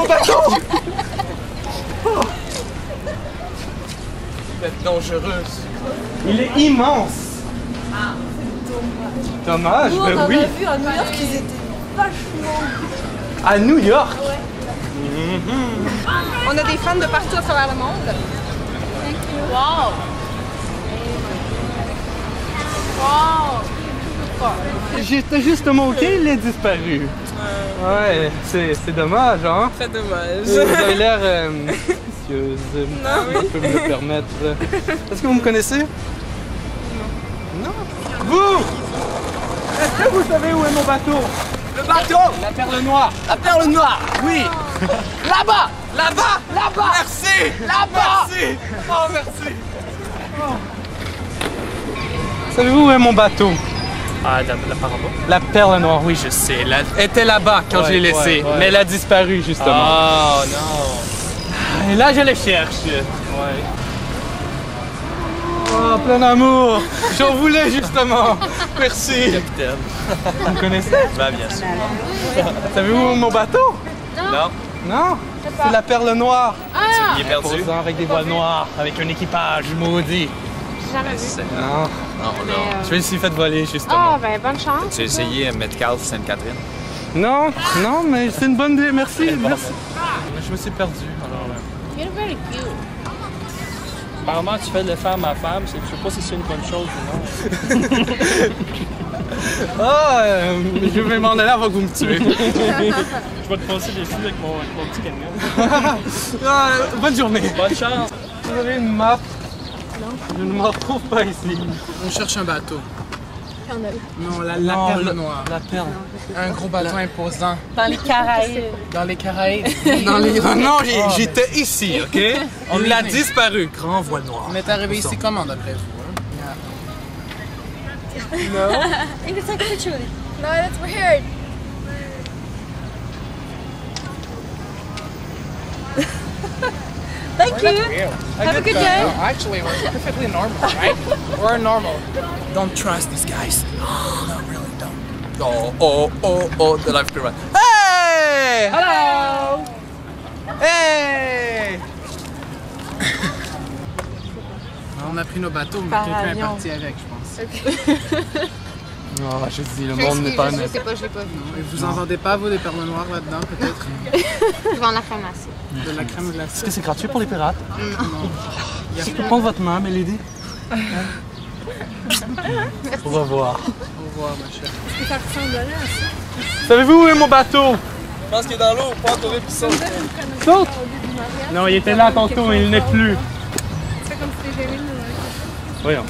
mon bateau! Oh. Vous êtes dangereuse. Il est immense. Dommage, Nous, ben on en oui. a vu à New York, ils étaient vachement... À New York? Ouais. On a des fans de partout à travers le monde. Wow! Wow! J'étais justement OK, il est disparu. Ouais, c'est dommage, hein? Très dommage. Vous avez l'air soucieuse. Je peux me le permettre. Est-ce que vous me connaissez? Non. Vous! Est-ce que vous savez où est mon bateau? Le bateau! La perle noire. La perle noire! Oui. Là-bas! Là-bas! Là-bas! Merci! Là-bas! Merci! Oh, merci! Oh. Savez-vous où est mon bateau? Ah, la parabole? La perle noire, oui, je sais. Elle était là-bas quand je l'ai laissée, mais elle a disparu, justement. Oh non! Et là, je le cherche. Ouais. Oh, plein d'amour! J'en voulais, justement! Merci! Capitaine. Vous me connaissez? Ben, bien sûr. Savez-vous où est mon bateau? Non. Non? C'est la perle noire. Il est perdu. Posant avec des voiles noires, avec un équipage maudit. Jamais vu. Non. Non, non. Je me suis fait voler, Ah, justement. ben bonne chance. Tu as essayé Metcalfe Sainte-Catherine? Non, non, mais c'est une bonne idée. Merci, merci. Je me suis perdu. Alors, You're very cute. Apparemment, tu fais de femme à femme. Je sais pas si c'est une bonne chose ou non. je vais m'en aller avant que vous me tuez. Je vais te passer des filles avec mon petit camion. Bonne journée. Bonne chance! Vous avez une map? Non. Je ne m'en retrouve pas ici. On cherche un bateau. Non, la Non, perle noire. La perle. Un gros bateau imposant. Dans les Caraïbes. Dans les Caraïbes. Dans les... Non, j'étais ici, OK? Il a disparu. Grand voile noir. On est arrivé ici comment d'après vous? I can take a picture with it. No, that's weird. Thank you. Have a good day. No, actually, we're perfectly normal, right? We're normal. Don't trust these guys. No, really don't. Oh, the life crew. Hey! Hello! Hey! On a pris nos bateaux, mais Par quelqu'un est avion. parti avec, je pense. Oh, je dis, le monde n'est pas Je net. sais pas, je l'ai pas vu. Et vous en vendez pas, vous, des perles noires là-dedans, peut-être? Je vends la crème glacée. De la crème glacée? Est-ce que c'est gratuit pour les pirates? Non. Je peux prendre votre main, Mélodie? On va voir. Au revoir, ma chère. Ça ressemble à ça. Savez-vous où est mon bateau? Je pense qu'il est dans l'eau, pas entouré puis ça. Saute! Non, il était là tantôt, mais il n'est plus. C'est comme si t'es jamais nous. Voyons.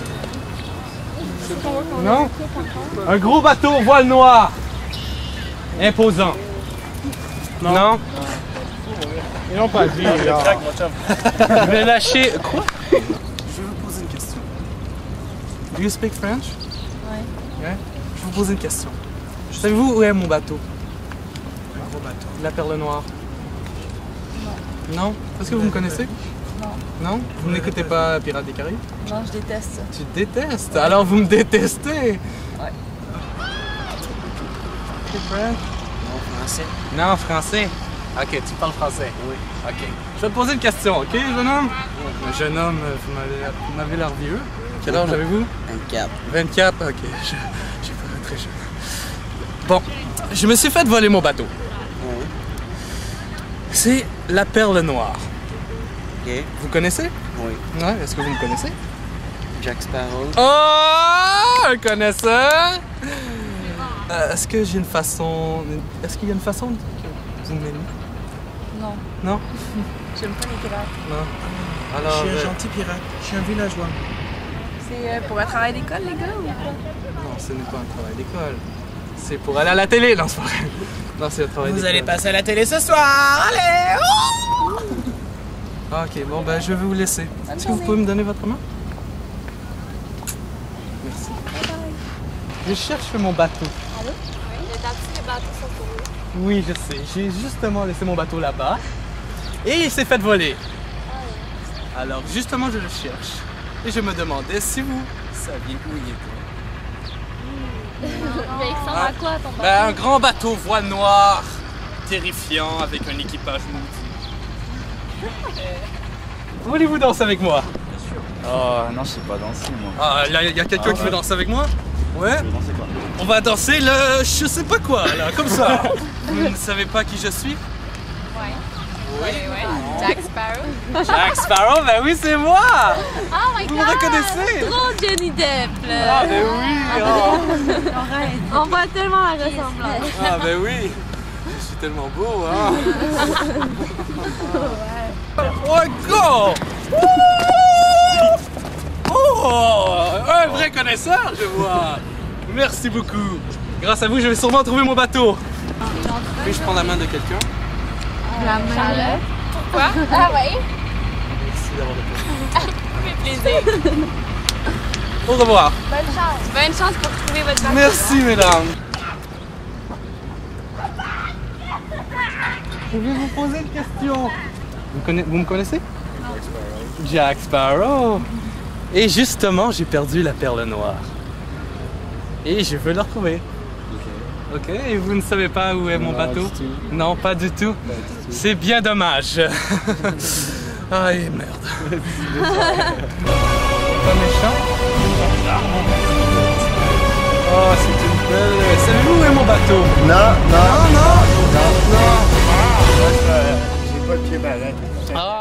Non? Un gros bateau, voile noire. Imposant. Non? Ils n'ont pas dit. alors. Crac, mon chum. Je vais lâcher. Quoi? Je vais vous poser une question. Do you speak French? Ouais. Yeah? Je vais vous poser une question. Savez-vous où est mon bateau? Un gros bateau. La perle noire. Non. Non? Est-ce que vous me connaissez? Non. Non? Vous n'écoutez pas Pirates des Caraïbes? Non, je déteste ça. Tu détestes? Alors vous me détestez? Ouais. Tu French? Non, français. Non, français. Ok, tu parles français. Oui. Ok. Je vais te poser une question, ok, jeune homme? Jeune homme, vous m'avez l'air vieux. Quel âge avez-vous? 24. 24? Ok, j'ai pas très jeune. Bon, je me suis fait voler mon bateau. Oui. C'est la perle noire. Ok. Vous connaissez? Oui. Ouais, est-ce que vous me connaissez? Jack Sparrow. Oh! Un connaisseur! Est-ce que j'ai une façon... Est-ce qu'il y a une façon que vous m'aimez? Non. Non? J'aime pas les pirates. Non. Je Alors... suis un gentil pirate. Je suis un villageois. C'est pour un travail d'école, les gars, ou quoi? Non, ce n'est pas un travail d'école. C'est pour aller à la télé. Non, c'est pas vrai. Non, c'est un travail d'école. Vous allez passer à la télé ce soir! Allez! Oh! Ah, ok, bon, ben, je vais vous laisser. Est-ce que vous pouvez me donner votre main? Merci. Je cherche mon bateau. Allô? Oui, les bateaux sont pour eux. Oui, je sais. J'ai justement laissé mon bateau là-bas. Et il s'est fait voler. Alors, justement, je le cherche. Et je me demandais si vous saviez où il était. Mais il ressemble à quoi ton bateau? Ben, un grand bateau, voile noire. terrifiant avec un équipage maudit. Voulez-vous danser avec moi? Oh non, je sais pas danser moi. Ah, là, il y a quelqu'un qui veut danser avec moi? Ouais? Danser quoi? On va danser le je sais pas quoi, là, comme ça. Vous ne savez pas qui je suis? Oui, Jack Sparrow. Jack Sparrow, ben oui, c'est moi! Oh my Vous god! me reconnaissez? Trop Johnny Depp, là. Ah, ben oui! Oh. On voit tellement la ressemblance. Ah, ben oui! Je suis tellement beau, hein? Oh, go! Oh! Un vrai connaisseur, je vois! Merci beaucoup! Grâce à vous, je vais sûrement trouver mon bateau! Puis-je prendre la main de quelqu'un? La main. Charlotte? Pourquoi? Ah oui? Merci d'avoir répondu. Ça fait plaisir. Au revoir! Bonne chance. Bonne chance pour trouver votre bateau. Merci, mesdames! Je vais vous poser une question. Vous me connaissez? Jack Sparrow. Et justement, j'ai perdu la perle noire. Et je veux la retrouver. Ok, et vous ne savez pas où est mon bateau? Non, pas du tout. C'est bien dommage. Aïe, merde. Pas méchant? Oh, c'est une belle... Savez-vous où est mon bateau? Non. Non. J'ai pas de pied marin. Ah,